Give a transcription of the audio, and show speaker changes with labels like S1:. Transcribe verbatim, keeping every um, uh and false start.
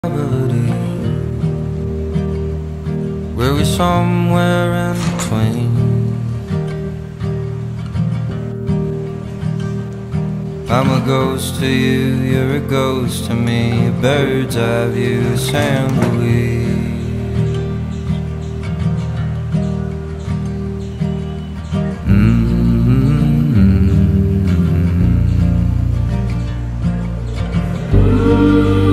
S1: ability. Were we somewhere in between? I'm a ghost to you, you're a ghost to me. A bird's eye view of San Luis. Mm-hmm.